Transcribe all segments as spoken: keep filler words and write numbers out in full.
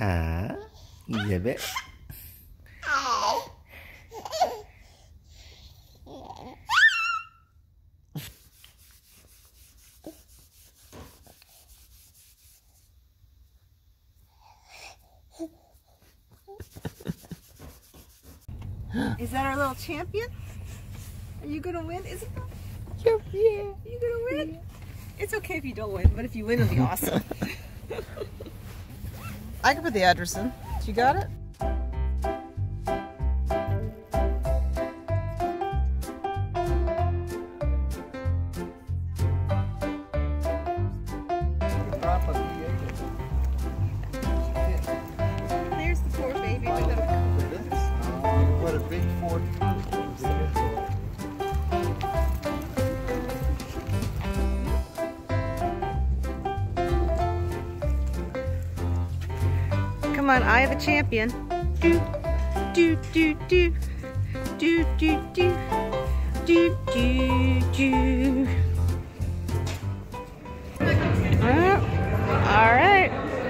아, 이사벨. Is that our little champion? Are you gonna win, Isabelle? Yeah, yeah. You gonna win? Yeah. It's okay if you don't win, but if you win, it'll be awesome. I can put the address in. You got it? There's the poor baby with the... What a big Ford. Come on, I have a champion. Do, do, do, do, do, do, do, do, do, do. Uh, all right.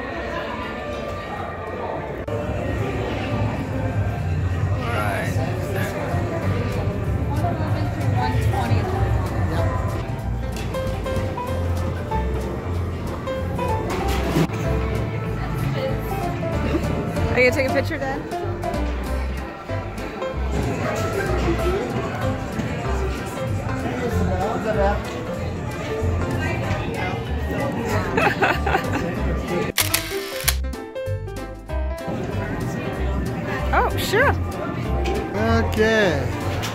Are you gonna take a picture, Dad? Oh, sure. Okay.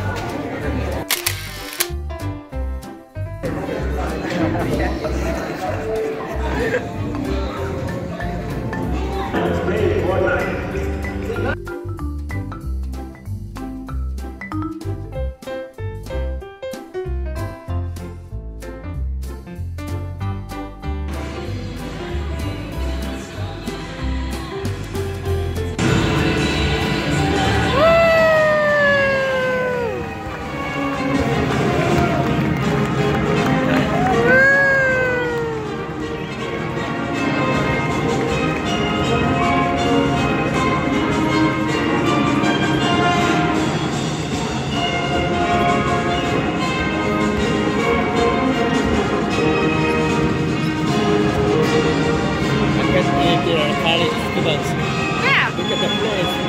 Yeah. Look at the place.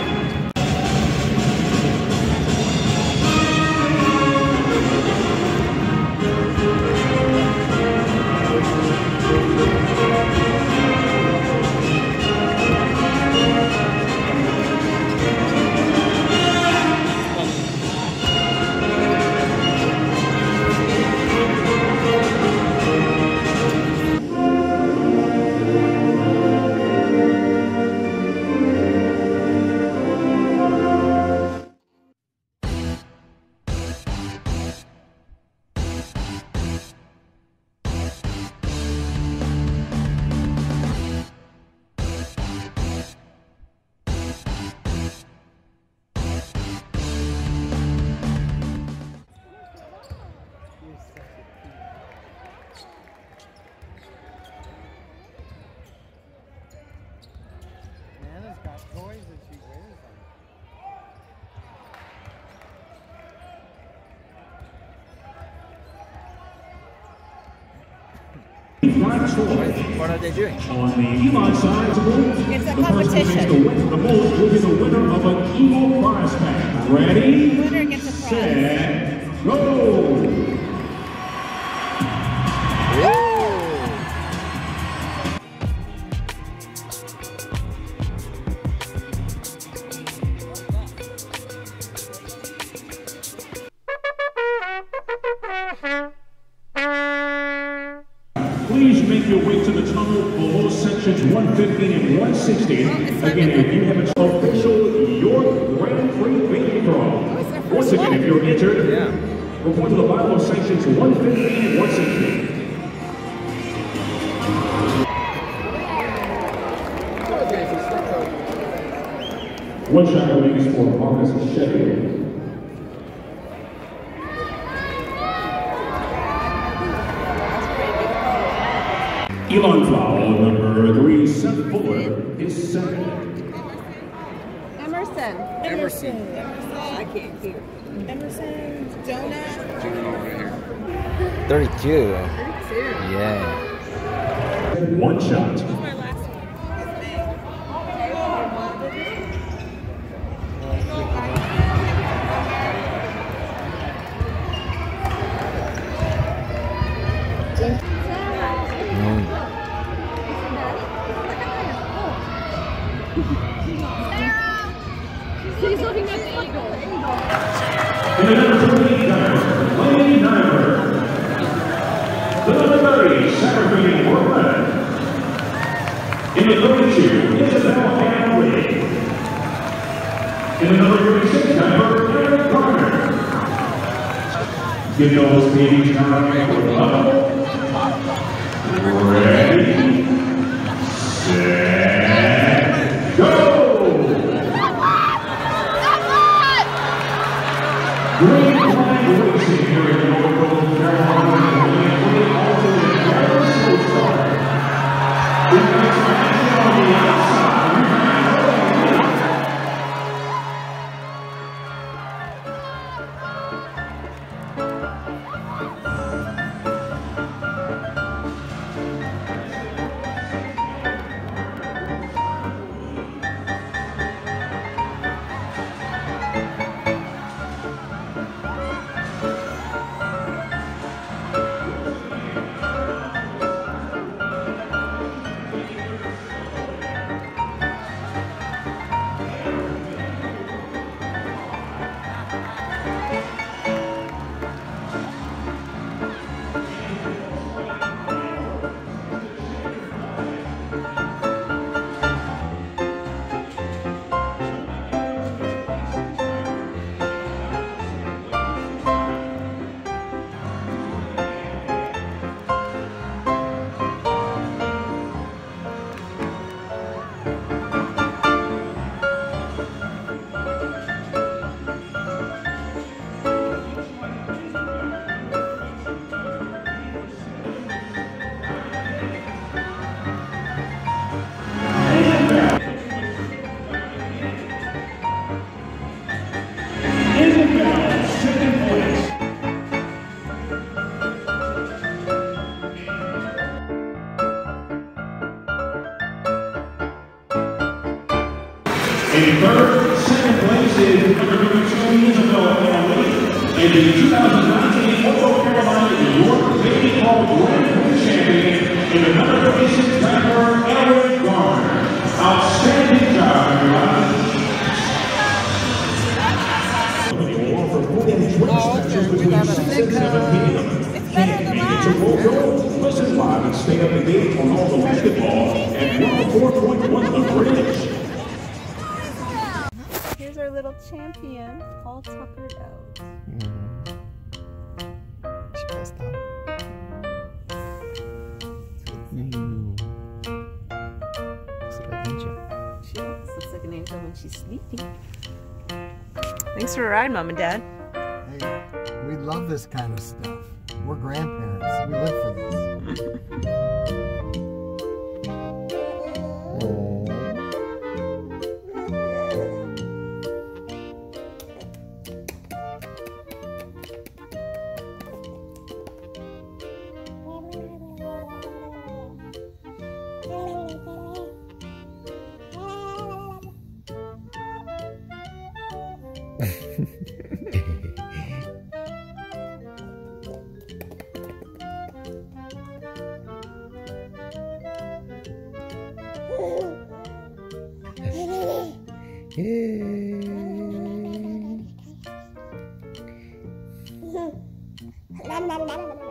Anna's got toys and she wears them. What are they doing? On the Eli side, It's a the person who makes the, competition. win, the most will be the winner of an Eagle prize pack. Ready, Winner gets a prize. set, go! Please make your way to the tunnel below sections one fifteen and one sixteen. Again, if you have an official York Grand Prix baby throw. Once again, if you're entered, Yeah. report to the bottom of sections one fifteen and one sixteen. One shot release for Marcus Sheffield. Elon foul number three seven four is second. Emerson. Emerson. I can't hear. Emerson, Jonah. thirty-two. thirty-two. Yeah. One shot. My last one. He's looking at the eagle. In the number twenty diver, Lady Diver. The number thirty, Saturday Portland. In the thirty-two, Isabelle. In the number thirty-six diver, Eric Carter. Give those babies time for the level. Ready, set, go! Great flying racing here in North Carolina. We also have a slow start. We have action on the outside. In third, second place is number twenty-two, Isabelle family. And the two thousand nineteen North Carolina York Baby Hall Grand Prix champion in the number thirty-six diver, Eric Garner. Outstanding job, everybody. For more than twenty stretches between six and seven p m Can't make it to Roll. Listen live and stay up to date on all the basketball at one oh four point one The Bridge. Here's our little champion, all tuckered out. Mm. She passed out. Ew. Looks like an angel. She looks, looks like an angel when she's sleeping. Thanks for the ride, Mom and Dad. Hey, we love this kind of stuff. We're grandparents. We live for this. Oh. La la la la.